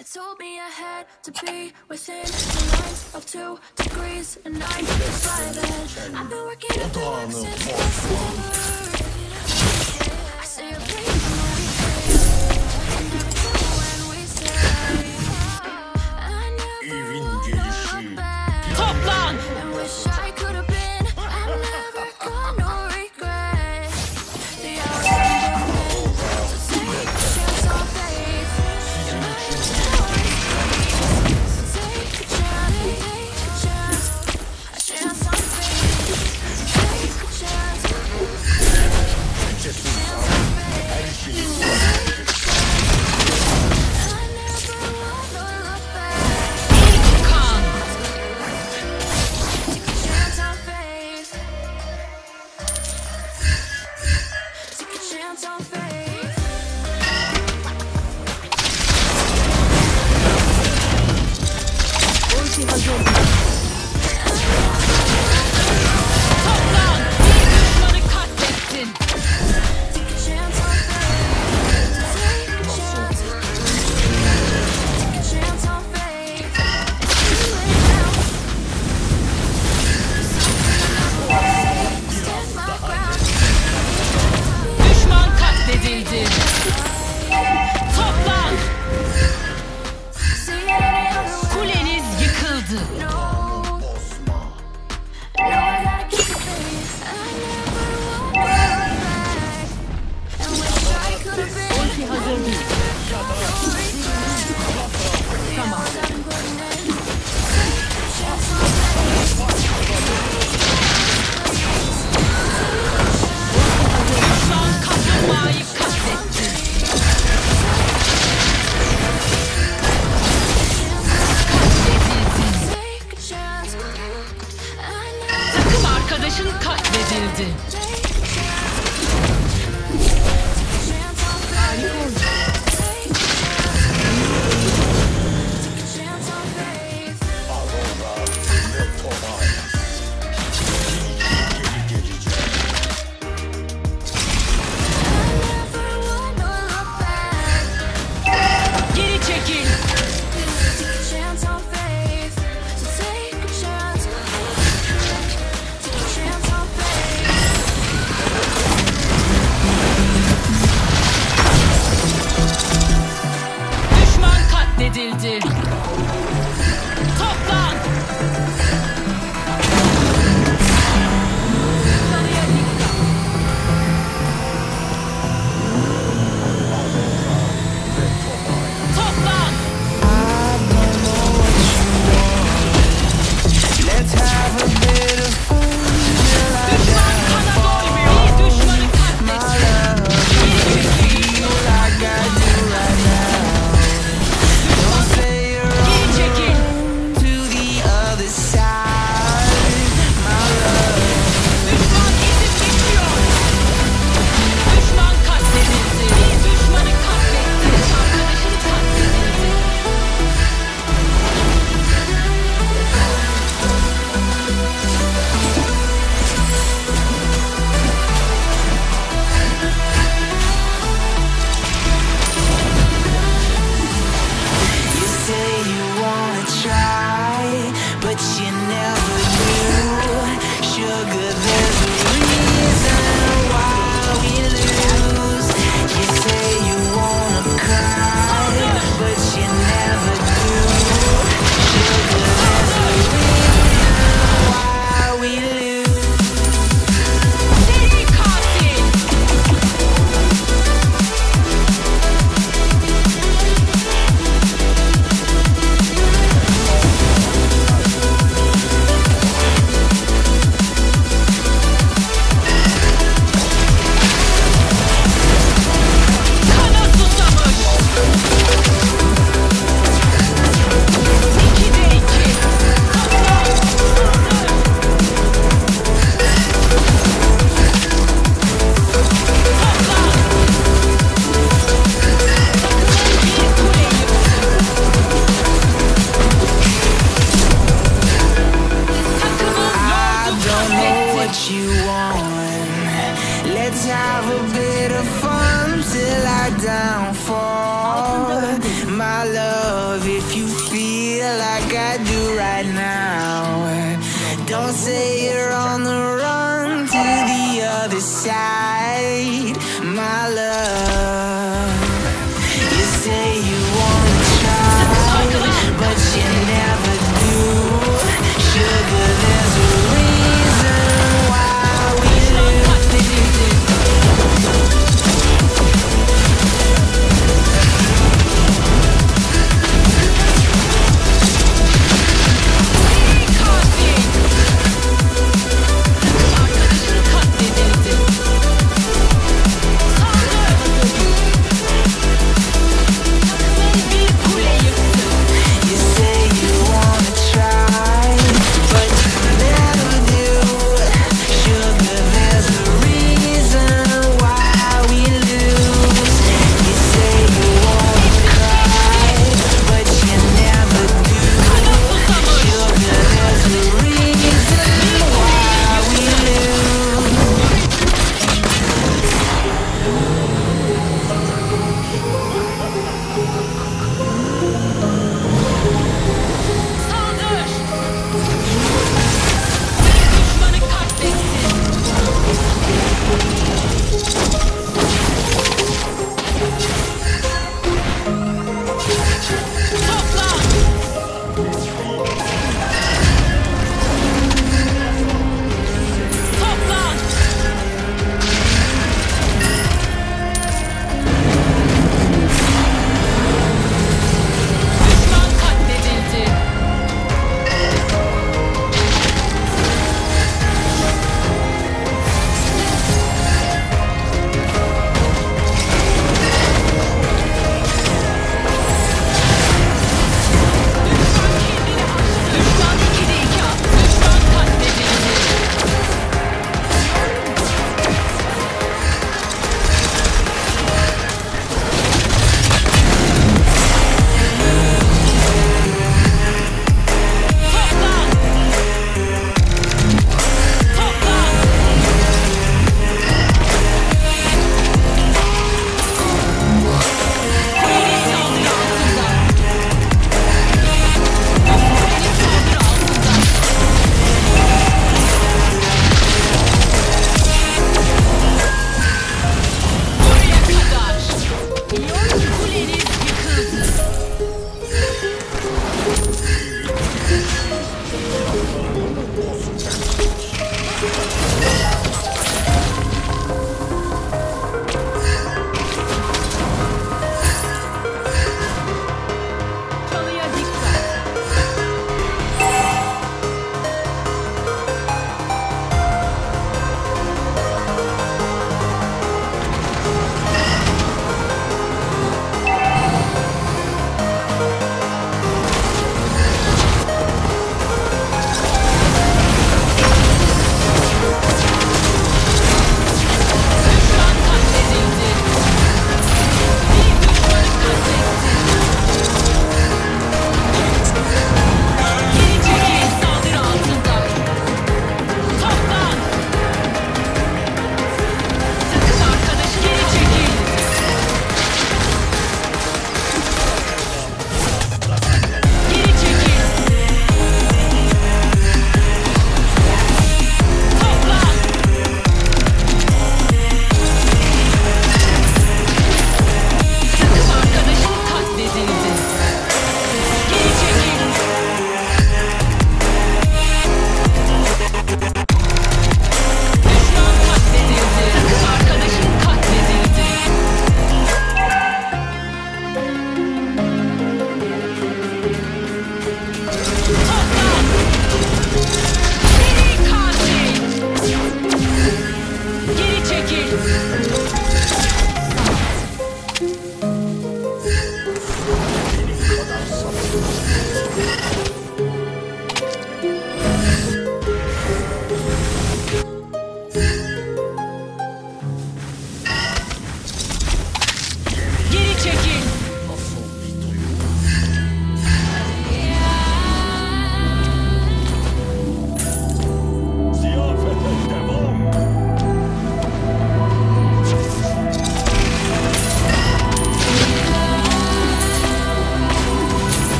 That told me I had to be within the lines of 2 degrees and 9 to 5. And I've been working at the work since December. I say a prayer for my face. I never do when we say I never wanna look back. Toplan! And wish I could have been. I never got no regret. The hours I'm doing, so take a chance on faith. You might take a chance, a chance on faith. Take a chance, Her şeyi I never wanna look back. Kan! Take a chance on faith. Take a chance on faith. Ulti hazır. Toplan! Bir düşmanı katlettin. Take a chance on faith. Take a chance. Take a chance on faith. Lay down. Stand my ground. Düşman katledildi. Toplan! See any other way? Kuleniz yıkıldı. No. No, I gotta keep the faith. I never wanna look back. And wish I could have been. Ulti hazır değil. Tamam. Düşman kaplumbağayı katletti. Takım arkadaşın katledildi. Geri çekil. I do right now. Don't say you're on the run to the other side, my love. You say you wanna try, but you never do. Sugar, there's a reason why we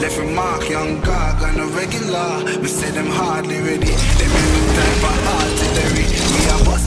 Left remark, young God, on a regular. Me say them hardly ready. They make me die for artillery. We are bust